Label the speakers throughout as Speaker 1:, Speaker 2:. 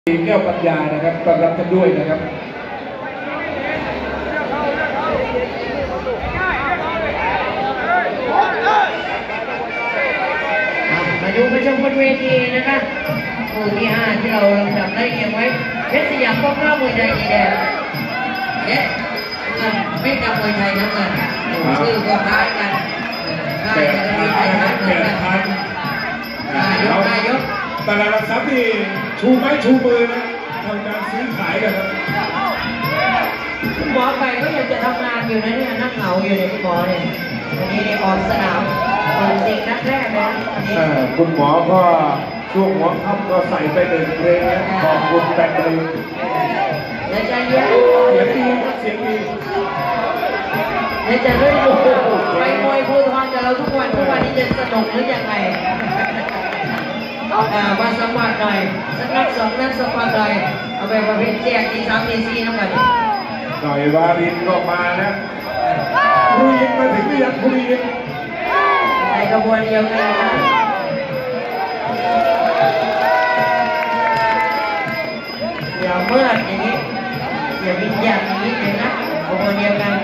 Speaker 1: แก้วปัญญานะครับต้อนรับกันด้วยนะครับ
Speaker 2: มาดูประชมบนเวทีนะคะคู่ที่5ที่เราจำได้เรียงไว้เพชรสยามป้องกันมวยไทยดีแดงเนี่ยไม่กับมวยไทยน้ำเงินชื่อก็คล้ายกันค่ายจะมีไทยคล้ายเหมือนกันนายก
Speaker 1: ตลาดหลักทรัพย์ที่ชูไม้ชูมือนะทำการซื้อขายกันครับ
Speaker 2: คุณหมอไปก็ยังจะทำงานอยู่นะเนี่ยนั่งเหงาอยู่ในคุณหมอเนี่ยวันนี้ออกสนามจริงนัดแรกนะ
Speaker 1: คุณหมอก็ช่วงหัวค่ำก็ใส่ไป1 เพลงขอบคุณแฟนเพลง
Speaker 2: และใจเย็น
Speaker 1: เสียงดีครับเสียงดี
Speaker 2: และจะเล่นไปมวยภูทรกับเราทุกวันนี้จะสนุกหรือยังไงมาสมัครหน่อยสักนัด2 นัดสมัครหน่อยเอาไปประเภทแจกที่3 ที่ 4น้ำกัน
Speaker 1: หน่อยวารินก็มานะคุยมาถึงหรือยังคุย
Speaker 2: ในกระบวนเดียวกันนะอย่าเมื่ออย่างนี้อย่าวิญญาณอย่างนี้เลยนะกระบวนเดียวกัน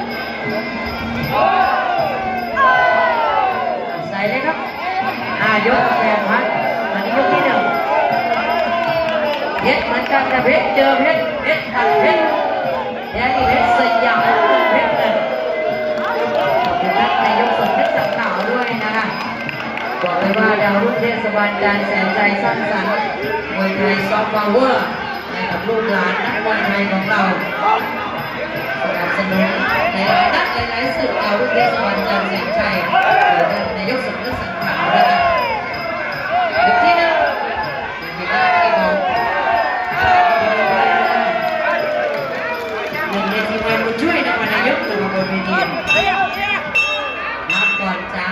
Speaker 2: ใส่เลยครับยกแขนพัดอันนี้ยกที่1เพชรเหมือนกันแต่เพชรเจอเพชรตัดเพชรแย่นี่เพชรสยามเพชรเลยขอบคุณนักนายกสมเพชรสังขาวด้วยนะคะบอกเลยว่าดาวรุ่งเทศบาลการแสนใจสร้างสรรค์มวยไทยซอฟต์พาวเวอร์ให้กับลูกหลานนักมวยไทยของเราสนับสนุนในนักหลายๆศึกดาวรุ่งเทศบาลการแสนใจนายกสมเพชรสังขาวนะคะอีกที่นึงมีหน้าที่ของหนึ่งในทีมงานผู้ช่วยนครนายกตัวบนเวทีนับก่อนจ้า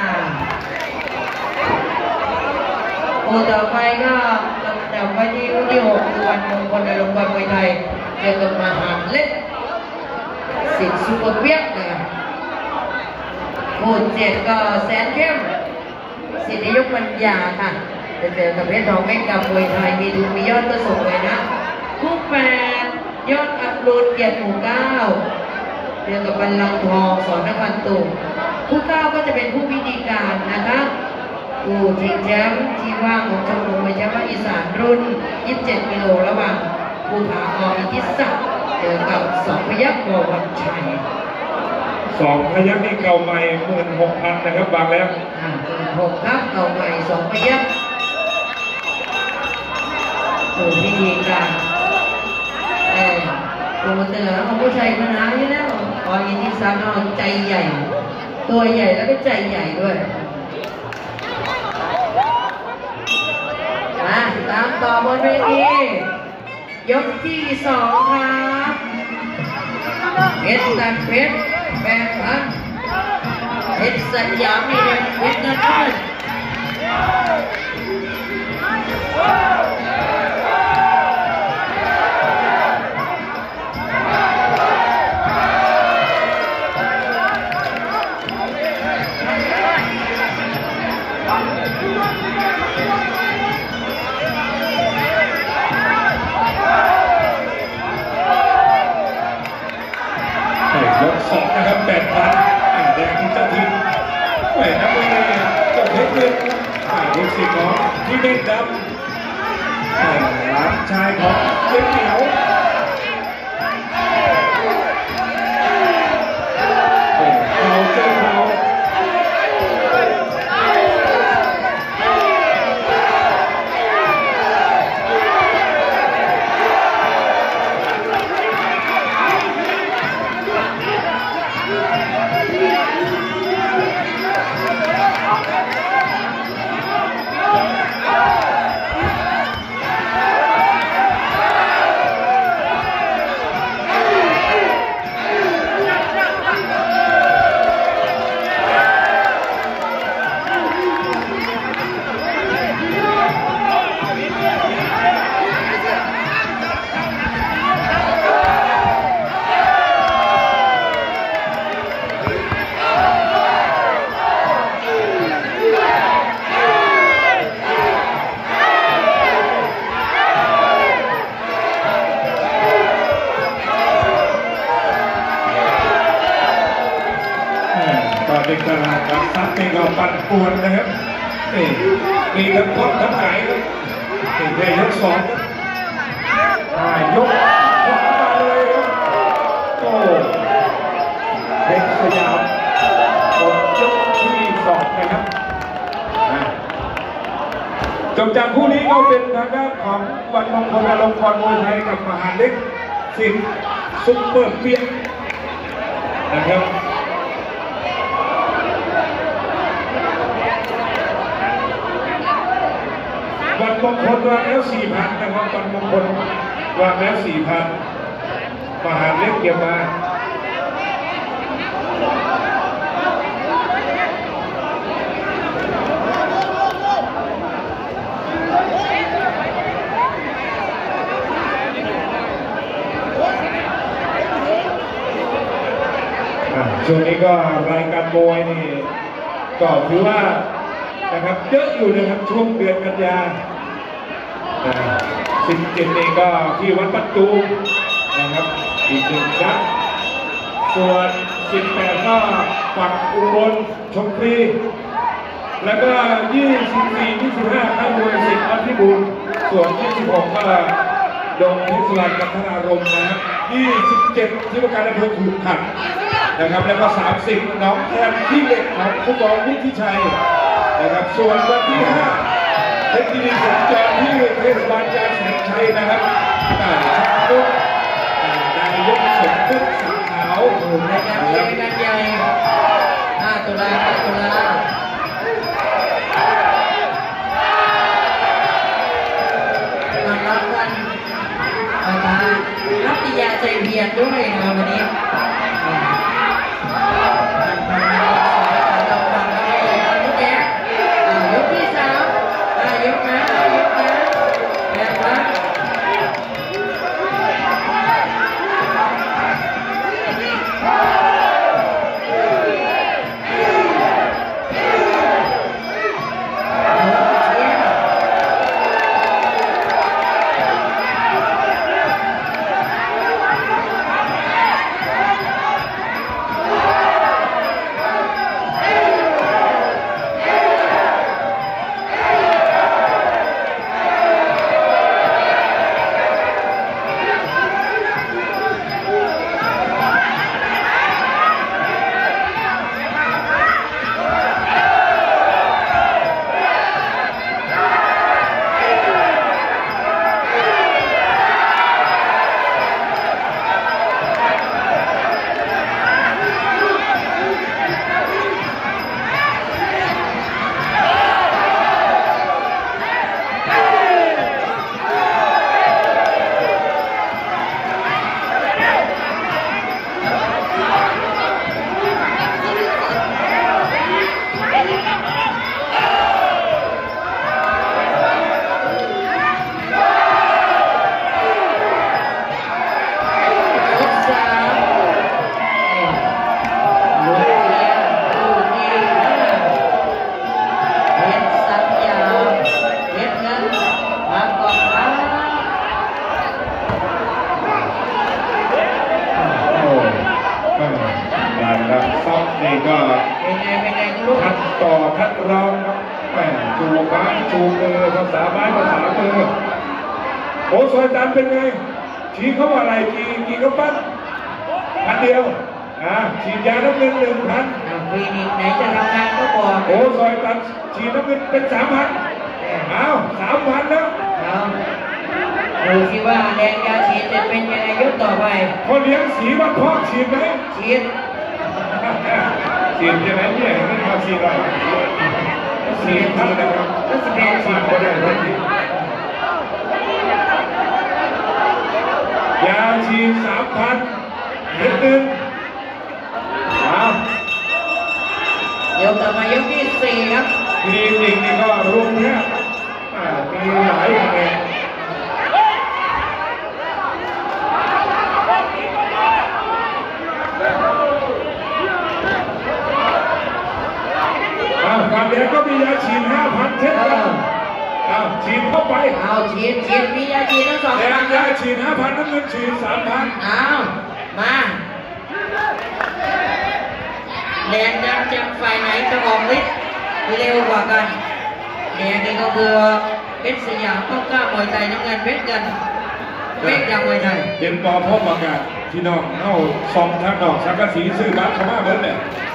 Speaker 2: คู่ต่อไปก็ลำดับไปที่คู่ที่6คือวันมงคลในโรงพยาบาลมวยไทยเจอกับมหาเล็กสิทธิ์ซุปเปอร์เปี๊ยกเลยคู่7ก็แสนเข้มสิทธิยกปัญญาค่ะจะเจอกับเพชรทองแม่กับมวยไทยมีดูมียอดก็ส่งเลยนะคู่8ยอดอัปโหลดเกียรติหมู่9เจอกับบัลลังก์ทองสอนนครตุ่มคู่9ก็จะเป็นผู้พิธีการนะคะผู้ชิงแชมป์ที่ว่างของชมรมมวยแชมป์อีสานรุ่น27 กิโลระหว่างภูผาออิทธิศักดิ์เจอกับ2 พยัคฆ์ ว.วันชัย
Speaker 1: 2 พยัคฆ์นี่เก่าใหม่ 16,000 นะครับบางแล้ว
Speaker 2: 16,000ครับเก่าใหม่2 พยัคฆ์ผู้พิธีการโปรโมเตอร์ของผู้ชายมานานอยู่แล้วออิทธิศักดิ์ใจใหญ่ตัวใหญ่แล้วก็ใจใหญ่ด้วยตามต่อบนเวทียกที่2ครับเพชรตัดเพชร8,000เพชรสยามมีเพชรเงินด้วย
Speaker 1: ยก2นะครับ 8,000 แดงที่เจ้าทีมแหวนนักมวยเจ้าเพชรเลยลูกศิษย์ของที่เด่นดำหลานชายของเจ๊เหนียวเราเจอเราตลาดหลักทรัพย์นี่ก็ปั่นป่วนนะครับนี่มีทั้งพบทั้งไหนนี่ได้ยกสองยกมาเลยครับโอ้เพชรสยามหมดยกที่สองนะครับจบจากคู่นี้ก็เป็นทางด้านของวันมงคลอลงกรณ์มวยไทยกับมหาเล็กสิงห์ซุปเปอร์เปียกนะครับวันมงคลวางแล้ว 4,000 นะครับวันมงคลวางแล้ว 4,000 มหาเล็กเก็บมาช่วงนี้ก็รายการมวยนี่ก็ถือว่านะครับเยอะอยู่นะครับช่วงเดือนกันยา17นี่ก็ที่วัดปัตตูนะครับอีก1นัดส่วน18ก็ฝั่งอุบลชลบุรีแล้วก็24 25ค่ายมวยสิทธิ์อภิบูรณ์ส่วน26ก็ดงพิศวรรณกับธนารมณ์นะครับ27ที่ว่าการอำเภอขุนขันนะครับแล้วก็30น้องแทนที่เล็กของผู้กองวุฒิชัยนะครับส่วนวันที่5เทคนิคสัญจรที่เทศบาลจานแสนชัยนะครับชักนายกสมนึกสีขาว
Speaker 2: รายการใหญ่งานใหญ่5 ตุลามารับกันรัตยาใจเพียรด้วยนะวันนี้คัดต่อคัดรองครับจูบไม้จูบมือภาษาไม้ภาษามือโอ้ซอยตันเป็นไงชี้เขาอะไรกี่กระปั้น1,000 เดียวฉีดยาน้ำเงิน1,000คลินิกไหนจะทำงานก็บอกโอ้ซอยตันฉีดน้ำเงินเป็น3,000อ้าว3,000แล้วดูสิว่าแรงยาฉีดจะเป็นยังไงยกต่อไปพอเลี้ยงสีวัดพ่อฉีดไหมฉีดใช่ไหมเนี่ยนี่มาฉีดอะไรฉีดท่านนะครับก็จะเป็นฉีดคนไหนยาฉีด3,000นิดนึงยกต่อมายกที่4ครับคลินิกนี่ก็รวมเนี่ยมีหลายคะแนนฝั่งแดงก็มียาฉีด5,000เช่นกันฉีดเข้าไปฉีดมียาฉีดทั้ง2แดงยาฉีด5,000น้ำเงินฉีด3,000มาแดงดำจากฝ่ายไหนจะออกฤทธิ์เร็วกว่ากันแดงนี่ก็คือเพชรสยามข้าวกล้ามวยไทยน้ำเงินเพชรเงินเพชรดำมวยไทย
Speaker 1: เย็นปอพ่อประกาศพี่น้องเข้าซองทางดอกสังกะสีซื้อบัตรเข้ามาเบิร์ดเลย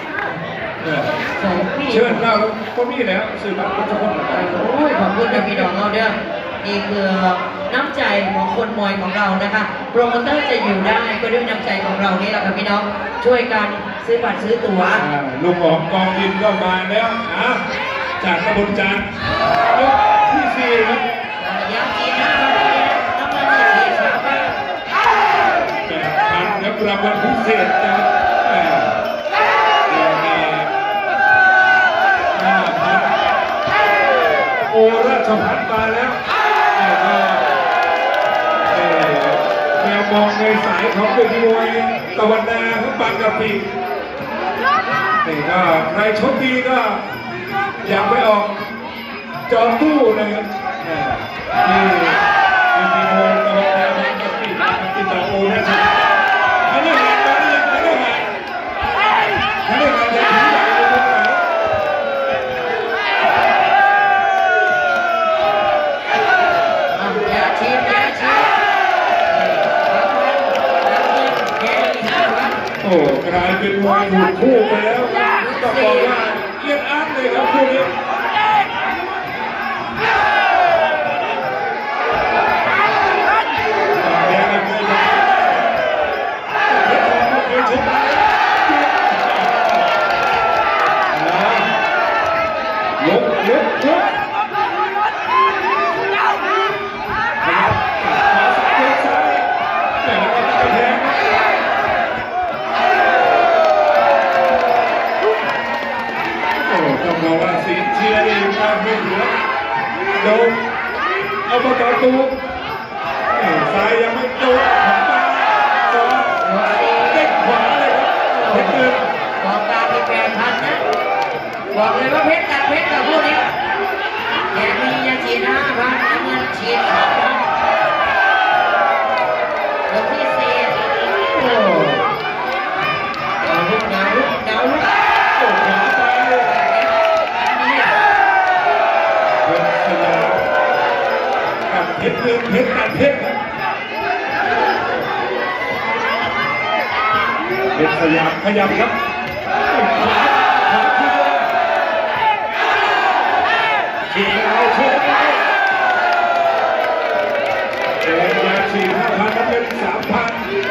Speaker 1: เชิญเราก็มีแล้วซื้อบัตรก็จะคน
Speaker 2: โอ้ยขอบคุณนะพี่น้องเราเด้อนี่คือน้ำใจของคนมวยของเรานะคะโปรโมเตอร์จะอยู่ได้ก็ด้วยน้ำใจของเรานี่แหละค่ะพี่น้องช่วยกันซื้อบัตรซื้อตั๋ว
Speaker 1: ลุงออกกองดินก็มาแล้วนะจากกระบวนการยกที่4ครับ
Speaker 2: ยักษ์จีน่าน้ำมันเสียสามพัน
Speaker 1: แล้วรางวัลพิเศษนะครับโอราชพัฒน์มาแล้วแมวมองในสายของเวทีมวยตะวันนาทั้งบางกะปินี่ก็ใครโชคดีก็อยากไปออกจอตู้นะครับที่เวทีมวยตะวันนาบางกะปิติดต่อโอราชพัฒน์อันนี้หายไปอันนี้หายอันนี้หายจะถึงไหนเลยตรงไหนโอ้กลายเป็นมวยถูกคู่ไปแล้วต้องบอกว่าเอียดอาร์ตเลยครับคู่นี้โดนเอาประตูซ้ายยังไม่โดนของตาสองเด็กขวาเลยครับเพชรเงิน
Speaker 2: บอกตามีแฟนพันนะบอกเลยว่าเพชรกับพวกนี้แกมียังฉีด5,000น้ำเงินฉีด2,000ยกที่4โอ้ดาวลุก
Speaker 1: โอ้ขวาไปเพชรเงินเพชรกันเพชรครับเพชรสยามขยับครับฉีดเอาโชว์เดินมาฉีด5,000แล้วเป็น3,000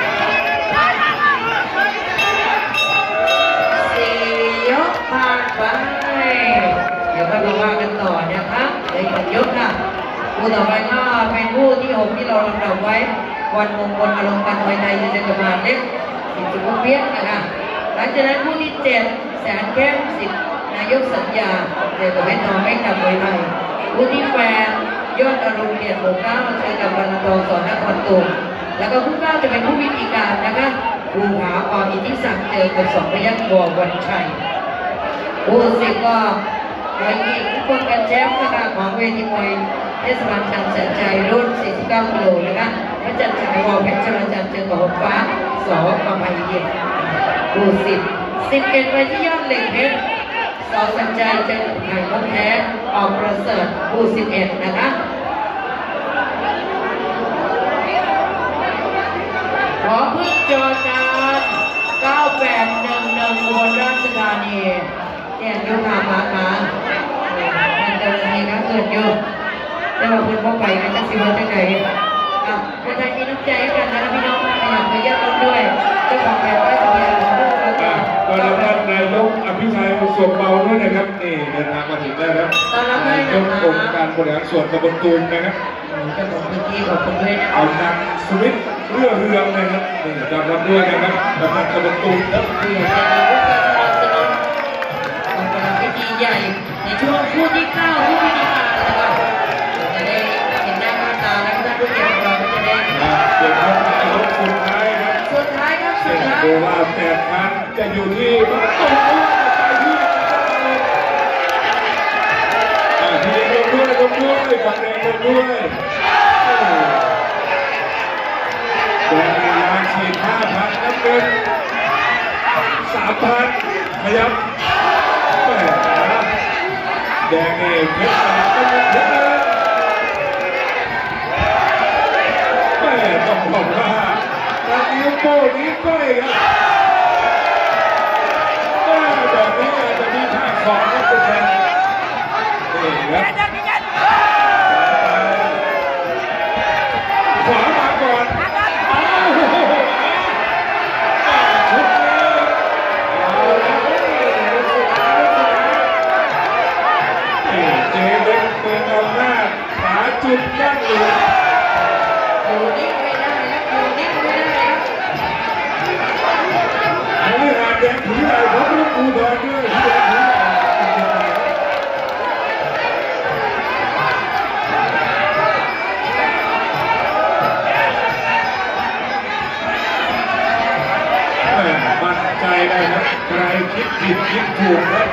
Speaker 2: 4 ยกผ่านไปเดี๋ยวก็มาว่ากันต่อนะครับใน1 ยกนะคู่ต่อไปก็เป็นคู่ที่6ที่เราลำดับไว้วันมงคลอารมณ์การมวยไทยจะเจอกับมารเล็กสิทธิ์สุขเพียรนะคะหลังจากนั้นคู่ที่7แสนเข้มสิทธิ์นายกสัญญาเจอกับเพชรทองไม่ทำมวยไทยคู่ที่8ยอดอรุณเกียรติโหก้าเจอกับวันทองสอนนครตุมแล้วก็คู่9จะเป็นคู่วิธีการนะคะภูผาออิทธิศักดิ์เจอกับ2 พยัคฆ์ วันชัยคู่10ก็มวยหญิงป้องกันแชมป์นะคะของเวทีมวยเทศบาลชันแสนใจรุ่น49 กิโลนะคะพระจันทร์ฉายวอลเพชรชลจันทร์เจอกับหงฟ้าสอประภัยเย็นคู่11ไปที่ยอดเหล็กเพชรสอสัญใจเจอกับไข่มดแท้ออกประเสริฐคู่11นะคะขอพึ่งจอจาน9811 อุบลราชธานีแจ้งยุทธามาขาเจ้าหน้าที่ก็เกิดอยู่แต่ว่าคุณพ่อไปก็จะสิวันจะไงคนไทยมีน้ำใจกันนะพี่น้องขยันไปเยอะกันด้วยเจ้าของแบบว่าเดียว
Speaker 1: ก็รับท่านนายกอภิชัยส่วนเบาด้วยนะครับนี่เดินทางมาถึงแล้วครับนายกองค์การบริหารส่วนตำบลตูมนะครับ
Speaker 2: เจ้าของพื้นที่ขอบคุณด้วยนะ
Speaker 1: เอานางสวิตเรือนะครับนี่ต้อนรับด้วยนะครับกำนันตำบลตูมครับ
Speaker 2: ที่จะมีผู้การสนับสนุนของประพิธีใหญ่ในช่วงคู่ที่9คู่ที่9นะครับจะได้เห็นหน้าค่าตาและท่านผู้เกียรติเราจะได้
Speaker 1: เดี๋ยวครับนายกสุดท้ายครับดูว่า8,000จะอยู่ที่ตรงนู้นไปที่ลงด้วยฝั่งแดงลงด้วยแดงยางฉีด5,000น้ำเงิน3,000 ขยับแม่แดงนี่เพชรก็มีเพชรเลยแม่ต้องบอกว่าการนิ้วโป้นิ้วก้อยครับแบบนี้อาจจะมีท่าสองนะทุกท่านนี่ครับขวามาก่อนชุดนี้เอาแล้วเจเล็กเป็นอำนาจหาจุดกั้นอยู่
Speaker 2: อยู่นิ่งไม่ได้ครับอยู่นิ่งไม่ได้ครับ
Speaker 1: อันนี้หาแดงผีใหญ่ผมรู้กูแดงด้วยผีแดงผีใหญ่มั่นใจเลยครับใครคิดผิดคิดถูกครับ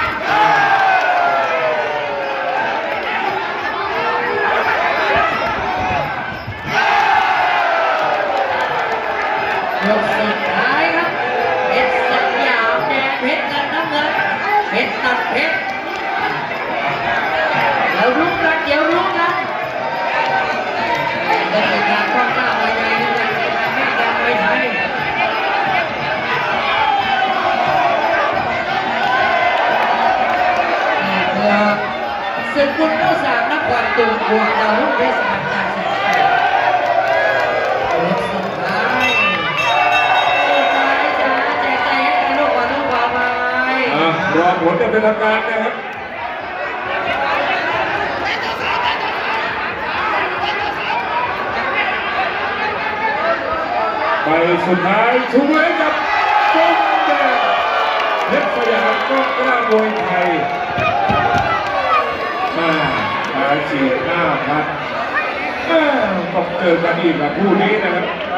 Speaker 2: ยกสุดท้ายครับเพชรสยามแดงเพชรกันน้ำเงินเพชรตัดเพชรเดี๋ยวรู้กันเดี๋ยวรู้กันต้องมีการป้องกันอะไรด้วยไม่กันไม่ไทยเพื่อศึกคุณผู้สามนักความตูนบวกดาวรุ่งเพชรสามจากสิบแปดสุดท้ายจะแจกใจให้ลูกบอลลูกบอลไป
Speaker 1: รอผลจะเป็นทางการนะครับไปสุดท้ายชูมือกับก้องแดงเพชรสยามก้องกล้ามวยไทยมาฉีด5,000ต้องเจอกันอีกกับคู่นี้นะครับ